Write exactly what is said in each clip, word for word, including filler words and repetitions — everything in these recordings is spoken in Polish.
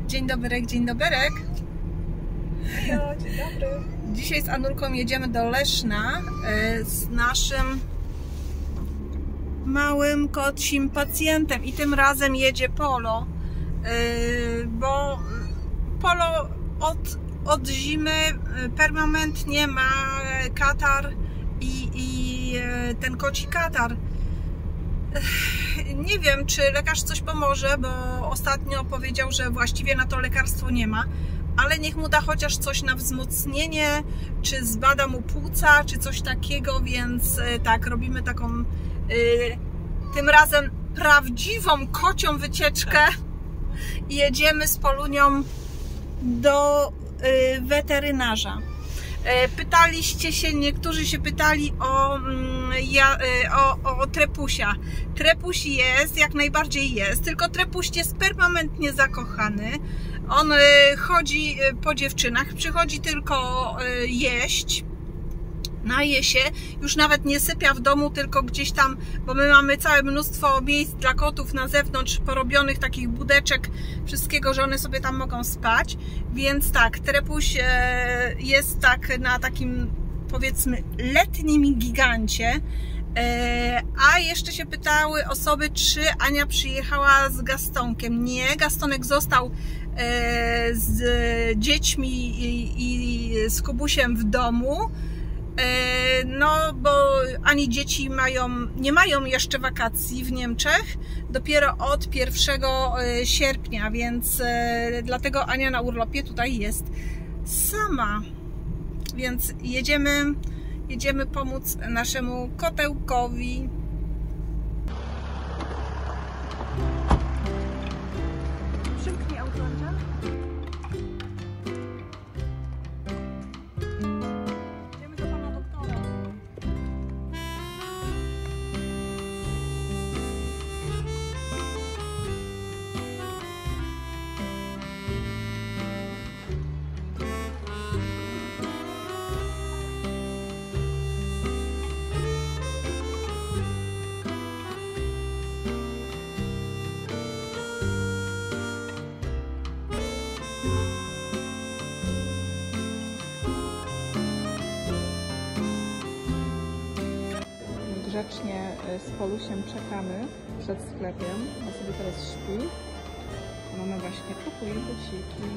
Dzień dobry, dzień doberek. Hello, dzień dobry. Dzisiaj z Anulką jedziemy do Leszna z naszym małym kocim pacjentem i tym razem jedzie Polo, bo Polo od, od zimy permanentnie ma katar i, i ten koci katar. Nie wiem, czy lekarz coś pomoże, bo ostatnio powiedział, że właściwie na to lekarstwo nie ma, ale niech mu da chociaż coś na wzmocnienie, czy zbada mu płuca, czy coś takiego, więc tak, robimy taką y, tym razem prawdziwą kocią wycieczkę i jedziemy z Polunią do y, weterynarza. Pytaliście się, niektórzy się pytali o, ja, o, o trepusia. Trepuś jest, jak najbardziej jest, tylko trepuś jest permanentnie zakochany. On chodzi po dziewczynach, przychodzi tylko jeść, naje się, już nawet nie sypia w domu, tylko gdzieś tam, bo my mamy całe mnóstwo miejsc dla kotów na zewnątrz, porobionych takich budeczek, wszystkiego, że one sobie tam mogą spać, więc tak, trepuś jest tak na takim, powiedzmy, letnim gigancie. A jeszcze się pytały osoby, czy Ania przyjechała z Gastonkiem. Nie, Gastonek został z dziećmi i z Kubusiem w domu. No, bo ani dzieci mają, nie mają jeszcze wakacji w Niemczech, dopiero od pierwszego sierpnia, więc dlatego Ania na urlopie tutaj jest sama. Więc jedziemy, jedziemy pomóc naszemu kotełkowi. Przymknij auto, Andrzej. Grzecznie z Polusiem czekamy przed sklepem. On sobie teraz śpi. Mama właśnie kupuje buciki.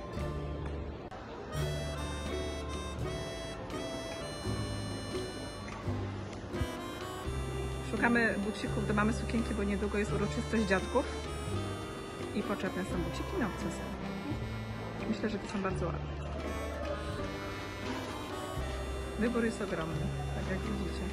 Szukamy bucików do mamy sukienki, bo niedługo jest uroczystość dziadków. I potrzebne są buciki na obcasy. Myślę, że to są bardzo ładne. Wybór jest ogromny, tak jak widzicie.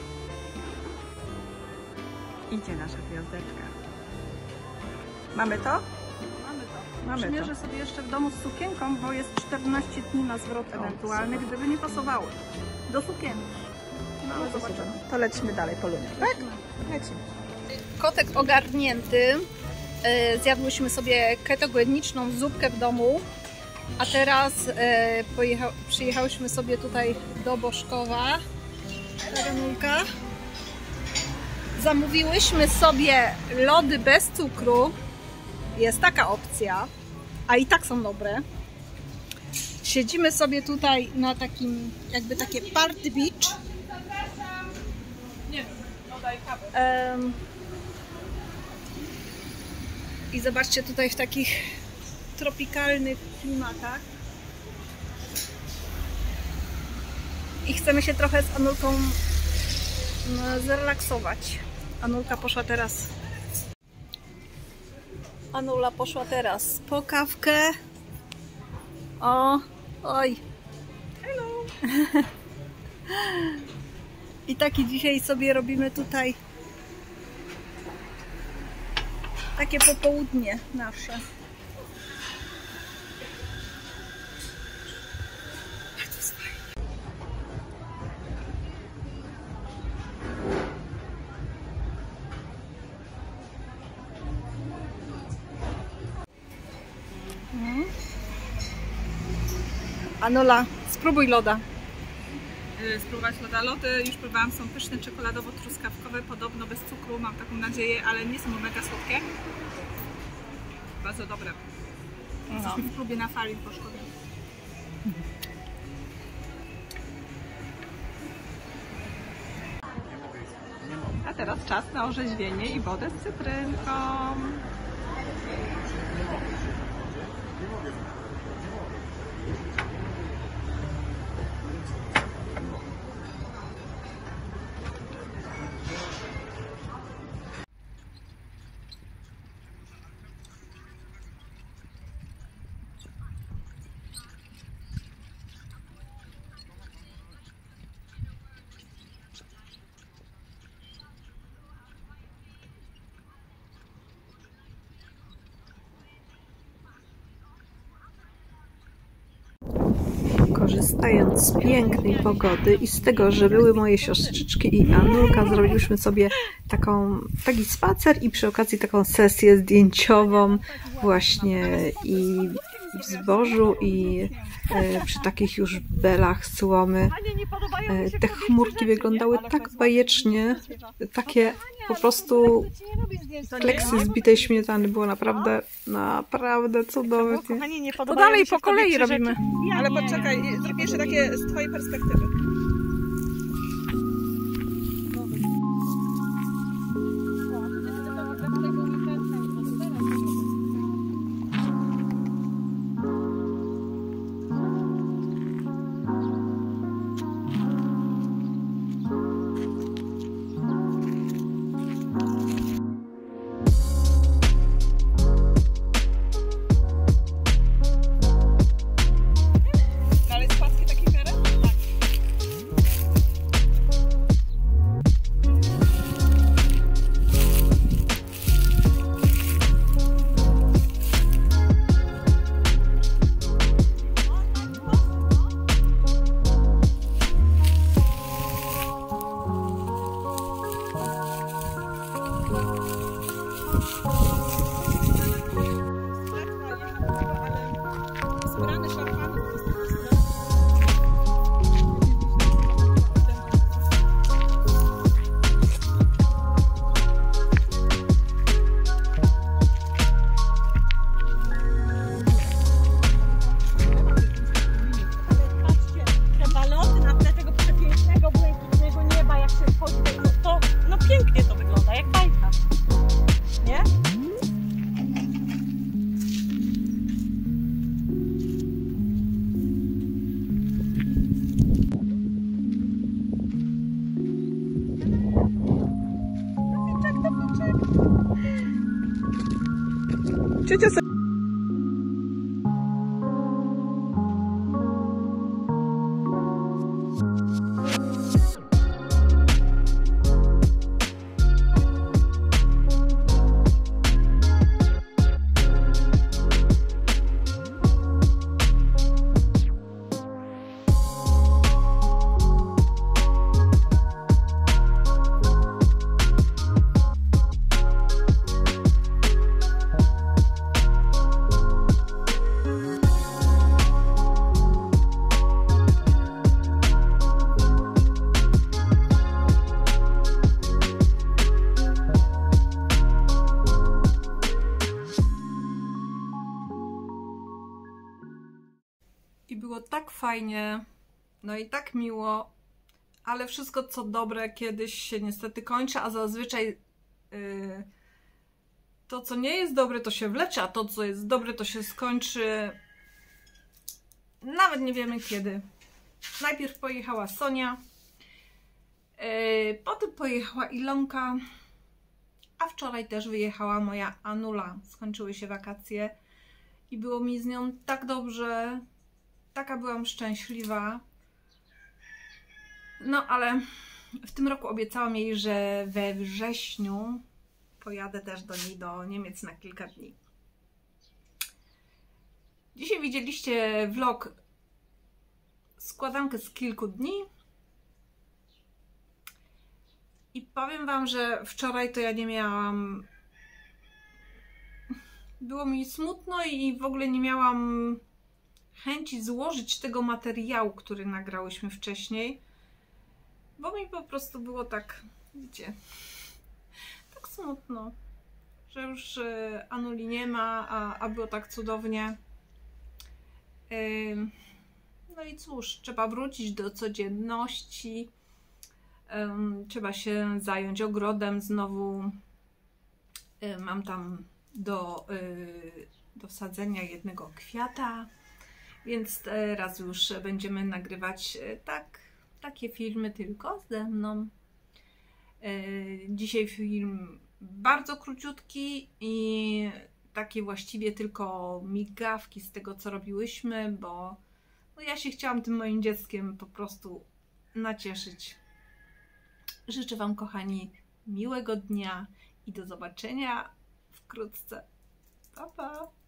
Idzie nasza gwiazdeczka. Mamy to? Mamy to. Mamy Przymierzę to. sobie jeszcze w domu z sukienką, bo jest czternaście dni na zwrot O, ewentualny, super. gdyby nie pasowały do sukienki. No, No, to, zobaczymy. to lecimy dalej, Polunia. Tak? Lecimy. Kotek ogarnięty. Zjadłyśmy sobie ketogeniczną zupkę w domu, a teraz pojecha, przyjechałyśmy sobie tutaj do Boszkowa. Anulka. Zamówiłyśmy sobie lody bez cukru. Jest taka opcja, a i tak są dobre. Siedzimy sobie tutaj na takim, jakby takie party beach. Nie, dodaj kawę. Um, I zobaczcie, tutaj w takich tropikalnych klimatach. I chcemy się trochę z Anulką zrelaksować. Anulka poszła teraz. Anula poszła teraz po kawkę. O, oj. Hello. I taki dzisiaj sobie robimy tutaj takie popołudnie nasze. Anula, spróbuj loda. Spróbować loda. Lody już próbowałam, są pyszne, czekoladowo-truskawkowe, podobno bez cukru, mam taką nadzieję, ale nie są mega słodkie. Bardzo dobre. Jesteśmy w klubie na fali w Płoszkowie. A teraz czas na orzeźwienie i wodę z cytrynką. Korzystając z pięknej pogody i z tego, że były moje siostrzyczki i Anulka, zrobiliśmy sobie taką, taki spacer i przy okazji taką sesję zdjęciową właśnie i w zbożu i e, przy takich już belach słomy. E, te chmurki wyglądały tak bajecznie, takie po prostu kleksy zbitej śmietany, było naprawdę, naprawdę cudownie. To dalej po kolei robimy. Ale poczekaj, zrób jeszcze takie z twojej perspektywy. Ciocia I było tak fajnie, no i tak miło, ale wszystko co dobre kiedyś się niestety kończy, a zazwyczaj yy, to co nie jest dobre to się wlecze, a to co jest dobre to się skończy nawet nie wiemy kiedy. Najpierw pojechała Sonia, yy, potem pojechała Ilonka, a wczoraj też wyjechała moja Anula. Skończyły się wakacje i było mi z nią tak dobrze. Taka byłam szczęśliwa. No ale w tym roku obiecałam jej, że we wrześniu pojadę też do niej do Niemiec na kilka dni. Dzisiaj widzieliście vlog, składankę z kilku dni. I powiem wam, że wczoraj to ja nie miałam... Było mi smutno i w ogóle nie miałam chęci złożyć tego materiału, który nagrałyśmy wcześniej, bo mi po prostu było tak, wiecie, tak smutno, że już Anuli nie ma, a, a było tak cudownie. No i cóż, trzeba wrócić do codzienności. Trzeba się zająć ogrodem znowu. Mam tam do, do wsadzenia jednego kwiata, więc teraz już będziemy nagrywać tak, takie filmy tylko ze mną. Dzisiaj film bardzo króciutki i takie właściwie tylko migawki z tego, co robiłyśmy, bo no ja się chciałam tym moim dzieckiem po prostu nacieszyć. Życzę Wam, kochani, miłego dnia i do zobaczenia wkrótce. Pa, pa!